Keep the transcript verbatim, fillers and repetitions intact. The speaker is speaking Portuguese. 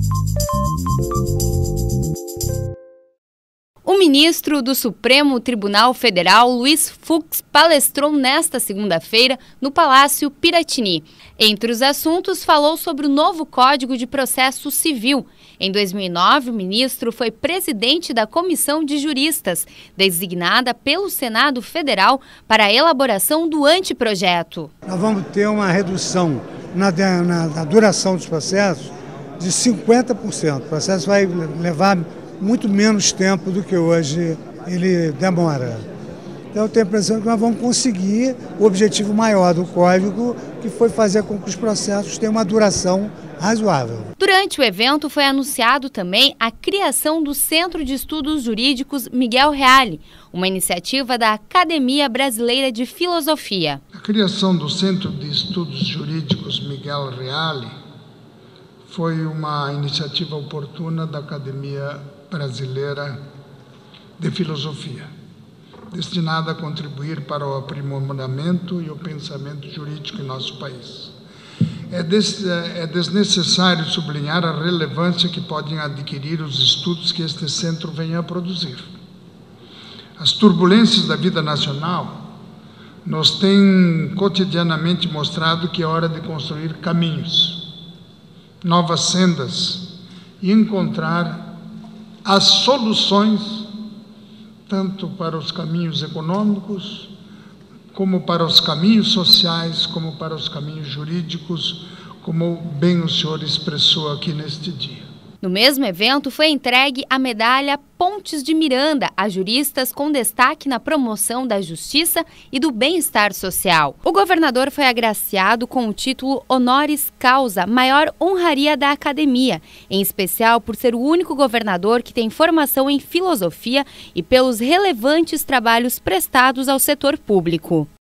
O ministro do Supremo Tribunal Federal, Luiz Fux, palestrou nesta segunda-feira no Palácio Piratini. Entre os assuntos, falou sobre o novo Código de Processo Civil. Em dois mil e nove, o ministro foi presidente da Comissão de Juristas, designada pelo Senado Federal para a elaboração do anteprojeto. Nós vamos ter uma redução na, na, na duração dos processos de cinquenta por cento. O processo vai levar muito menos tempo do que hoje ele demora. Então eu tenho a impressão que nós vamos conseguir o objetivo maior do Código, que foi fazer com que os processos tenham uma duração razoável. Durante o evento foi anunciado também a criação do Centro de Estudos Jurídicos Miguel Reale, uma iniciativa da Academia Brasileira de Filosofia. A criação do Centro de Estudos Jurídicos Miguel Reale foi uma iniciativa oportuna da Academia Brasileira de Filosofia, destinada a contribuir para o aprimoramento e o pensamento jurídico em nosso país. É, des, é desnecessário sublinhar a relevância que podem adquirir os estudos que este centro vem a produzir. As turbulências da vida nacional nos têm cotidianamente mostrado que é hora de construir caminhos, novas sendas e encontrar as soluções tanto para os caminhos econômicos, como para os caminhos sociais, como para os caminhos jurídicos, como bem o senhor expressou aqui neste dia. No mesmo evento foi entregue a medalha Pontes de Miranda a juristas com destaque na promoção da justiça e do bem-estar social. O governador foi agraciado com o título Honoris Causa, maior honraria da academia, em especial por ser o único governador que tem formação em filosofia e pelos relevantes trabalhos prestados ao setor público.